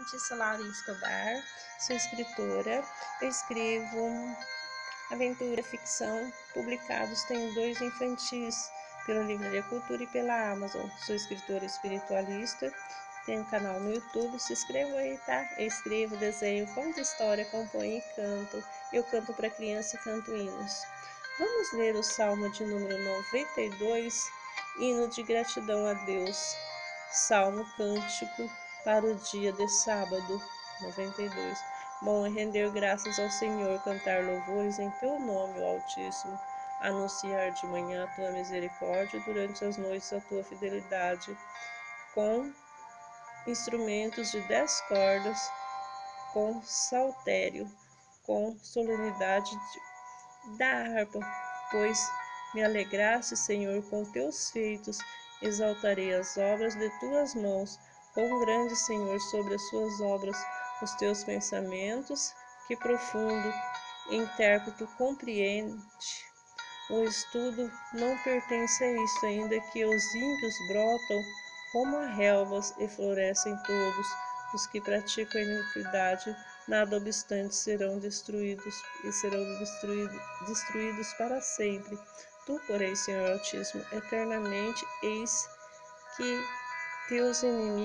gente, sou Laurinha Escobar, sou escritora, eu escrevo aventura, ficção, publicados, tenho 2 infantis pela Livraria Cultura e pela Amazon. Sou escritora espiritualista, tenho um canal no YouTube, se inscreva aí, tá? Eu escrevo, desenho, conto história, componho e canto. Eu canto para criança e canto hinos. Vamos ler o Salmo de número 92, hino de gratidão a Deus. Salmo cântico para o dia de sábado, 92. Bom é render graças ao Senhor, cantar louvores em teu nome, ó Altíssimo, anunciar de manhã a tua misericórdia, durante as noites a tua fidelidade, com instrumentos de 10 cordas, com saltério, com solenidade da harpa, pois me alegraste, Senhor, com teus feitos, exaltarei as obras de tuas mãos, quão grande, Senhor, sobre as suas obras, os teus pensamentos, que profundo intérprete compreende. O estudo não pertence a isto, ainda que os ímpios brotam como a relvas e florescem todos. Os que praticam a iniquidade, nada obstante, serão destruídos e serão destruídos para sempre. Tu, porém, Senhor Altíssimo, eternamente, eis que teus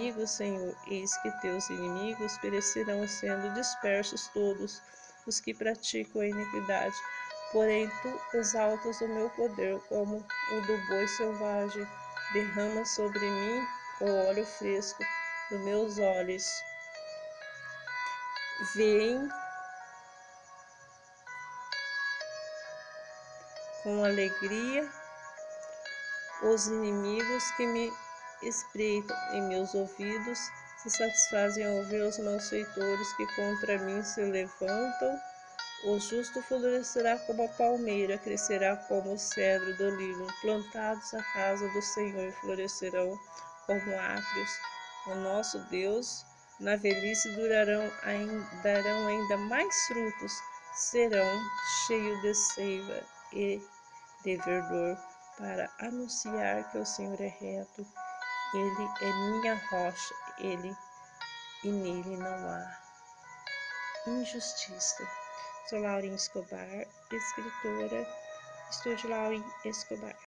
inimigos perecerão, sendo dispersos todos os que praticam a iniquidade. Porém, tu exaltas o meu poder como o do boi selvagem, derrama sobre mim o óleo fresco dos meus olhos. Veem com alegria os inimigos que me espreitam, em meus ouvidos se satisfazem ao ouvir os malfeitores que contra mim se levantam. O justo florescerá como a palmeira, crescerá como o cedro do Líbano, plantados à casa do Senhor, florescerão como átrios. O nosso Deus, na velhice darão ainda mais frutos, serão cheios de seiva e de verdor, para anunciar que o Senhor é reto. Ele é minha rocha, e nele não há injustiça. Sou Laurinha Escobar, escritora, Estúdio Laurinha Escobar.